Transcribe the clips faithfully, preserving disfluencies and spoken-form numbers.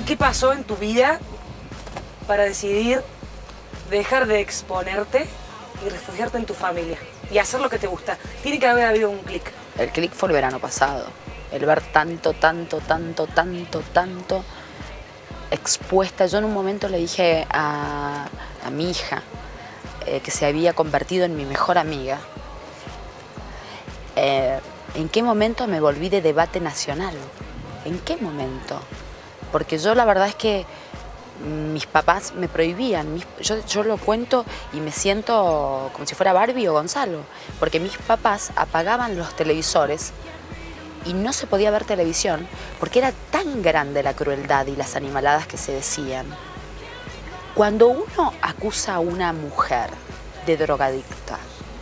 qué pasó en tu vida para decidir dejar de exponerte y refugiarte en tu familia y hacer lo que te gusta? Tiene que haber habido un clic. El clic fue el verano pasado. El ver tanto, tanto, tanto, tanto, tanto expuesta. Yo en un momento le dije a, a mi hija, eh, que se había convertido en mi mejor amiga, eh, ¿en qué momento me volví de debate nacional? ¿En qué momento? Porque yo la verdad es que mis papás me prohibían. Mis, yo, yo lo cuento y me siento como si fuera Barbie o Gonzalo. Porque mis papás apagaban los televisores y no se podía ver televisión porque era tan grande la crueldad y las animaladas que se decían. Cuando uno acusa a una mujer de drogadicta,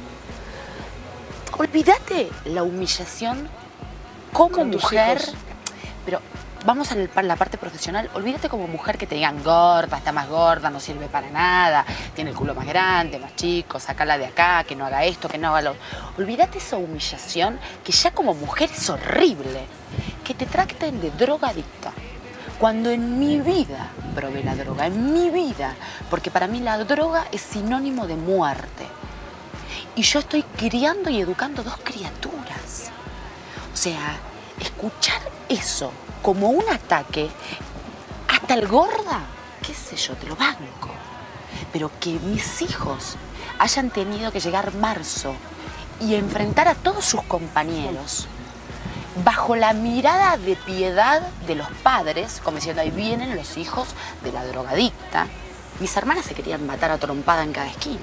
olvídate la humillación como Con tus mujer, hijos. pero vamos a la parte profesional, olvídate como mujer que te digan gorda, está más gorda, no sirve para nada, tiene el culo más grande, más chico, sácala de acá, que no haga esto, que no haga lo... Olvídate esa humillación que ya como mujer es horrible, que te traten de drogadicta. Cuando en mi vida probé la droga, en mi vida, porque para mí la droga es sinónimo de muerte. Y yo estoy criando y educando dos criaturas. O sea, escuchar eso como un ataque, hasta el gorda, qué sé yo, te lo banco. Pero que mis hijos hayan tenido que llegar marzo y enfrentar a todos sus compañeros bajo la mirada de piedad de los padres, como diciendo, ahí vienen los hijos de la drogadicta. Mis hermanas se querían matar a trompada en cada esquina.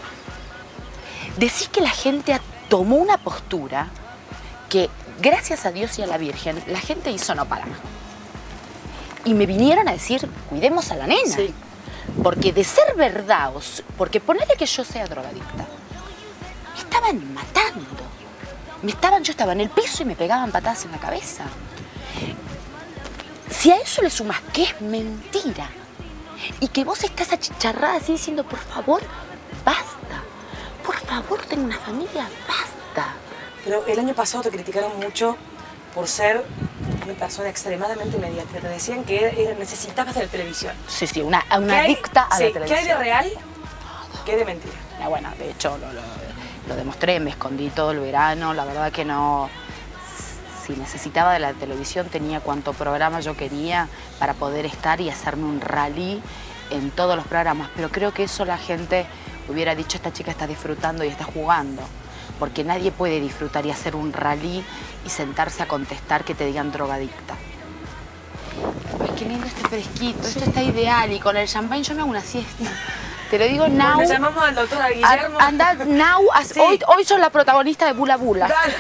Decir que la gente tomó una postura que, gracias a Dios y a la Virgen, la gente hizo no parar. Y me vinieron a decir, cuidemos a la nena. Sí. Porque de ser verdad, porque ponerle que yo sea drogadicta, me estaban matando. Me estaban, yo estaba en el piso y me pegaban patadas en la cabeza. Si a eso le sumas que es mentira y que vos estás achicharrada así diciendo, por favor, basta. Por favor, tengo una familia, basta. Pero el año pasado te criticaron mucho por ser una persona extremadamente mediática. Te decían que era, necesitabas de la televisión. Sí, sí, una, una adicta a sí, la televisión. ¿Qué hay de real? ¿Qué hay de mentira? Ah, bueno, de hecho, lo, lo, lo demostré, me escondí todo el verano, la verdad que no... Si necesitaba de la televisión, tenía cuanto programa yo quería para poder estar y hacerme un rally en todos los programas. Pero creo que eso la gente hubiera dicho, esta chica está disfrutando y está jugando. Porque nadie puede disfrutar y hacer un rally y sentarse a contestar que te digan drogadicta. Ay, qué lindo este fresquito, esto está ideal. Y con el champán yo me hago una siesta. Te lo digo now. Le llamamos al doctor Guillermo. Anda now. Sí. Hoy, hoy sos la protagonista de Bula Bula. Dale.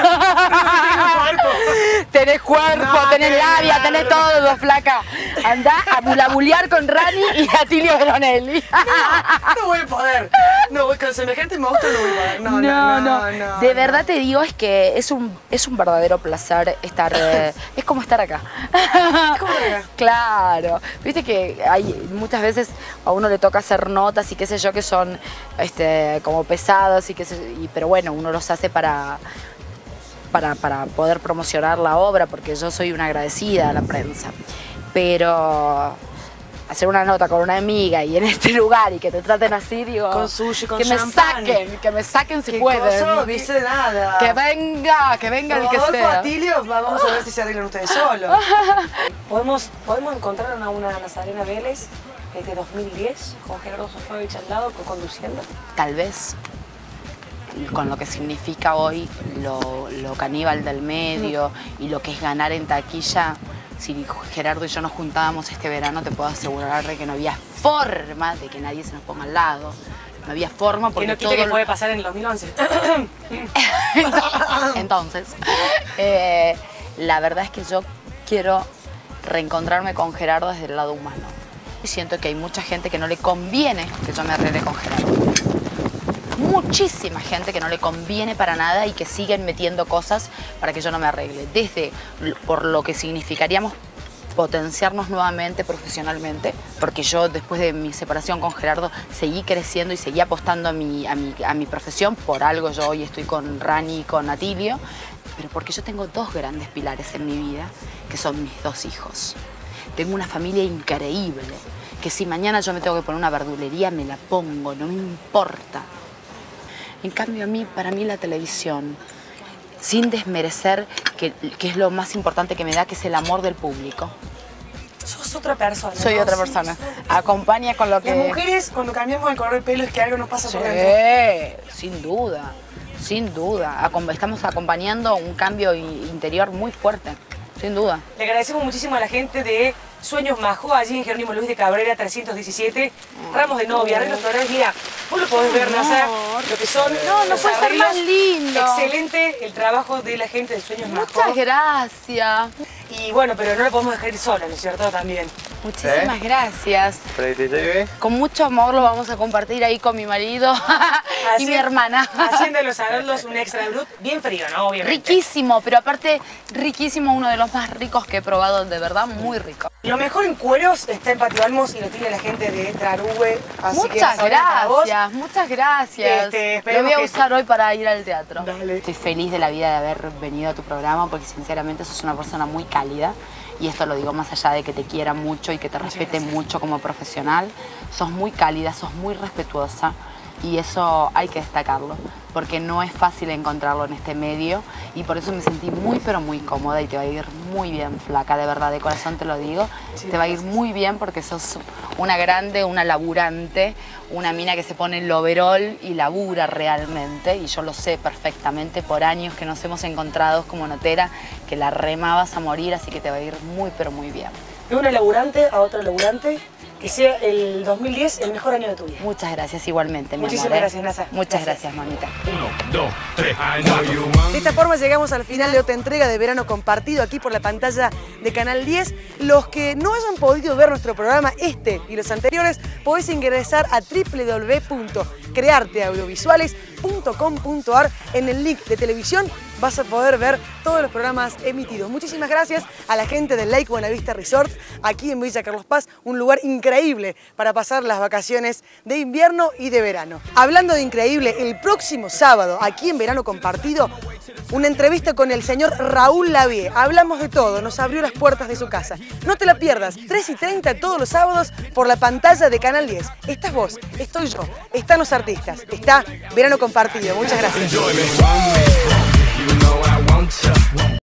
Tenés cuerpo, No, tenés tenés labia, nada. tenés todo, flaca. Andá a bulabulear con Rani y Atilio Veronelli. No, no voy a poder. No, voy con semejante monstruo no voy a poder. No, no, no. no, no De no. verdad te digo, es que es un, es un verdadero placer estar... Eh, es como estar acá. ¿Cómo acá? Claro. Viste que hay muchas veces a uno le toca hacer notas y qué sé yo que son este, como pesados y qué sé, y, pero bueno, uno los hace para... Para, para poder promocionar la obra, porque yo soy una agradecida a la prensa. Pero hacer una nota con una amiga y en este lugar y que te traten así, digo, Con sushi, con que me champán. saquen, que me saquen si ¿Qué pueden. cosa? No dice nada. Que venga, que venga el que Rodolfo, sea. Atilio, vamos a ver si se arreglan ustedes solos. ¿Podemos, ¿Podemos encontrar a una Nazarena Vélez desde dos mil diez con Gerardo Sofovich al lado, conduciendo? Tal vez con lo que significa hoy lo, lo caníbal del medio y lo que es ganar en taquilla, si Gerardo y yo nos juntábamos este verano, te puedo asegurar de que no había forma de que nadie se nos ponga al lado. No había forma porque Que no quite todo que lo- puede pasar en el dos mil once. Entonces, eh, la verdad es que yo quiero reencontrarme con Gerardo desde el lado humano. Y siento que hay mucha gente que no le conviene que yo me arregle con Gerardo. Muchísima gente que no le conviene para nada y que siguen metiendo cosas para que yo no me arregle. Desde por lo que significaríamos potenciarnos nuevamente profesionalmente, porque yo después de mi separación con Gerardo seguí creciendo y seguí apostando a mi, a mi, a mi profesión. Por algo yo hoy estoy con Rani y con Atilio, pero porque yo tengo dos grandes pilares en mi vida, que son mis dos hijos. tengo una familia increíble, que si mañana yo me tengo que poner una verdulería, me la pongo, no me importa. En cambio, a mí, para mí la televisión, sin desmerecer, que, que es lo más importante que me da, que es el amor del público. Sos otra persona. Soy ¿no? otra Sí, persona. sos... Acompaña con lo que... Las mujeres, cuando cambiamos el color del pelo, es que algo nos pasa Sí, por dentro. sin duda, sin duda. Estamos acompañando un cambio interior muy fuerte, sin duda. Le agradecemos muchísimo a la gente de Sueños Majo, allí en Jerónimo Luis de Cabrera trescientos diecisiete, Ramos de Novia, arreglos florales. Mira, vos lo podés ver, Nasa, lo que son No, no los puede ser arreglos. más lindo. Excelente el trabajo de la gente de Sueños Majo. Muchas gracias. Y bueno, pero no la podemos dejar ir sola, ¿no es cierto? También. Muchísimas ¿Eh? gracias. ¿Freddy te lleve? Con mucho amor lo vamos a compartir ahí con mi marido y mi hermana. Haciendo los arreglos un extra brut, bien frío, ¿no? Obviamente. Riquísimo, pero aparte riquísimo, uno de los más ricos que he probado, de verdad, muy rico. Lo mejor en cueros está en Patio Almos y lo tiene la gente de Trarúbe. Así que Muchas vas a ver para vos. gracias, muchas gracias. Este, Lo esperemos voy a que- usar hoy para ir al teatro. Dale. Estoy feliz de la vida de haber venido a tu programa porque sinceramente sos una persona muy cálida y esto lo digo más allá de que te quiera mucho y que te respete mucho como profesional. Sos muy cálida, sos muy respetuosa y eso hay que destacarlo porque no es fácil encontrarlo en este medio y por eso me sentí muy pero muy cómoda y te va a ir muy bien, flaca, de verdad, de corazón te lo digo. Sí, te va a ir muy bien porque sos una grande, una laburante, una mina que se pone el overol y labura realmente y yo lo sé perfectamente por años que nos hemos encontrado como notera, que la remabas a morir, así que te va a ir muy pero muy bien. De una laburante a otra laburante, que sea el dos mil diez el mejor año de tu vida. Muchas gracias igualmente, mi Muchísimas amor, ¿eh? gracias, Nasa. Muchas Gracias. gracias, mamita. Uno, dos, tres, I know you want. De esta forma llegamos al final de otra entrega de Verano Compartido aquí por la pantalla de Canal diez. Los que no hayan podido ver nuestro programa, este y los anteriores, podés ingresar a w w w punto crearte audiovisuales punto com punto a r. En el link de televisión vas a poder ver todos los programas emitidos. Muchísimas gracias a la gente del Lake Buenavista Resort, aquí en Villa Carlos Paz, un lugar increíble para pasar las vacaciones de invierno y de verano. Hablando de increíble, el próximo sábado, aquí en Verano Compartido, una entrevista con el señor Raúl Lavie. Hablamos de todo, nos abrió las puertas de su casa. No te la pierdas, tres y treinta todos los sábados por la pantalla de Canal diez. Estás vos, estoy yo, están los artistas, está Verano Compartido. Muchas gracias. Enjoyment. You know I want ya.